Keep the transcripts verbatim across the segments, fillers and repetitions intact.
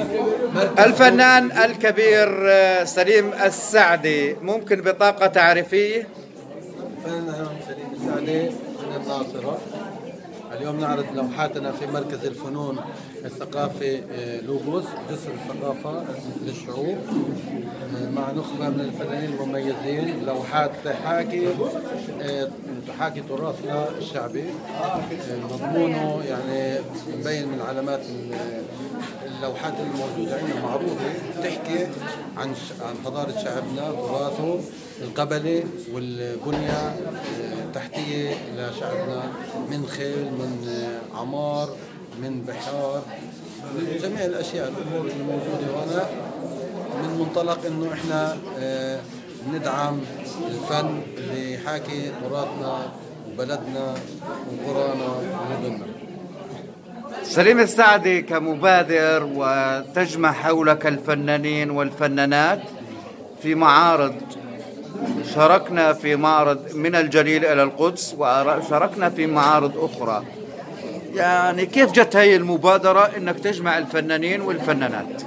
الفنان الكبير سليم السعدي، ممكن بطاقة تعريفية؟ الفنان سليم السعدي من الناصرة. اليوم نعرض لوحاتنا في مركز الفنون الثقافي لوغوس، جسر الثقافة للشعوب، مع نخبة من الفنانين المميزين. لوحات تحاكي تحاكي تراثنا الشعبي. مضمونه يعني مبين من علامات اللوحات الموجودة عندنا معروضة، تحكي عن عن حضارة شعبنا، تراثه القبلي والبنية التحتية لشعبنا، من خيل، من عمار، من بحار، جميع الأشياء الأمور اللي موجودة هنا، من منطلق إنه إحنا ندعم الفن اللي يحاكي تراثنا وبلدنا وقرانا ومدننا. سليم السعدي كمبادر وتجمع حولك الفنانين والفنانات في معارض، شاركنا في معرض من الجليل إلى القدس وشاركنا في معارض أخرى، يعني كيف جت هي المبادرة إنك تجمع الفنانين والفنانات؟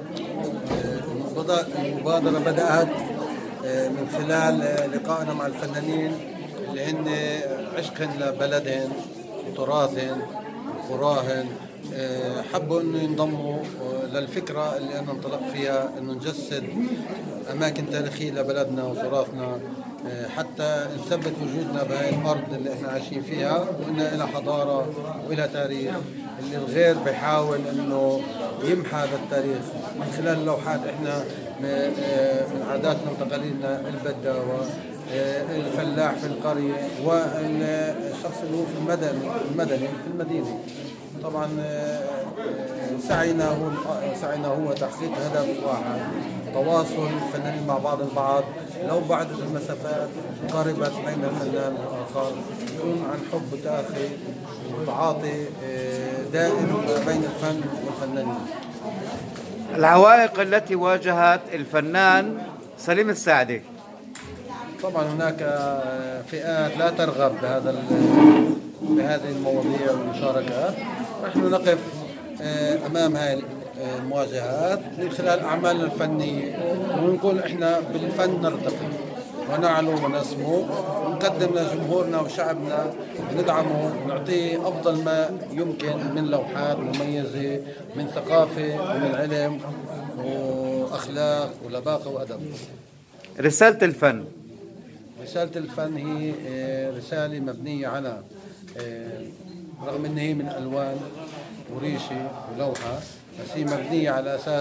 المبادرة بدأت من خلال لقائنا مع الفنانين اللي هن عشقهم لبلدهم وتراثهم وقراهم، حبوا انه ينضموا للفكره اللي انا انطلقت فيها، انه نجسد اماكن تاريخيه لبلدنا وتراثنا، حتى نثبت وجودنا بهاي الارض اللي احنا عايشين فيها، وان لها حضاره ولها تاريخ، اللي الغير بيحاول انه يمحى هذا التاريخ من خلال اللوحات. احنا من عاداتنا وتقاليدنا البداوه، الفلاح في القريه، والشخص اللي هو في المدني المدني في المدينه. طبعا سعينا هو سعينا هو تحقيق هدف واحد، تواصل الفنانين مع بعض البعض، لو بعدت المسافات قربت بين الفنان والاخر، يكون عن حب وتآخي وتعاطي دائم بين الفن والفنانين. العوائق التي واجهت الفنان سليم السعدي؟ طبعا هناك فئات لا ترغب بهذا بهذه المواضيع والمشاركات. نحن نقف امام هذه المواجهات من خلال اعمالنا الفنيه، ونقول احنا بالفن نرتقي ونعلو ونسمو، ونقدم لجمهورنا وشعبنا، ندعمه ونعطيه افضل ما يمكن من لوحات مميزه، من ثقافه ومن علم واخلاق ولباقه وادب. رساله الفن رسالة الفن هي رسالة مبنية على، رغم ان هي من الوان وريشه ولوحه، بس هي مبنية على اساس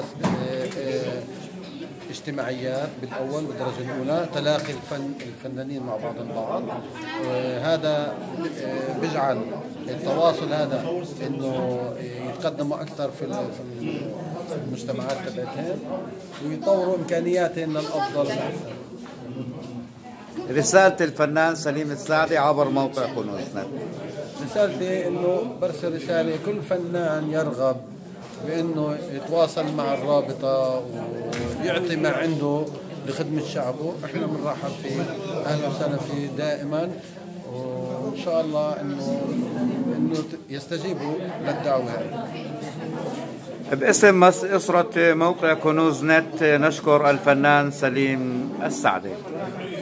اجتماعيات بالاول بالدرجة الاولى، تلاقي الفن الفنانين مع بعض البعض. هذا بيجعل التواصل هذا انه يتقدموا اكثر في في المجتمعات تبعتهم، ويطوروا امكانياتهم للافضل. رسالة الفنان سليم السعدي عبر موقع كنوز نت. رسالتي انه برسل رسالة كل فنان يرغب بانه يتواصل مع الرابطة ويعطي ما عنده لخدمة شعبه، احنا بنرحب فيه، اهلا وسهلا فيه دائما، وان شاء الله انه انه يستجيبوا للدعوة هذه. باسم أسرة موقع كنوز نت نشكر الفنان سليم السعدي.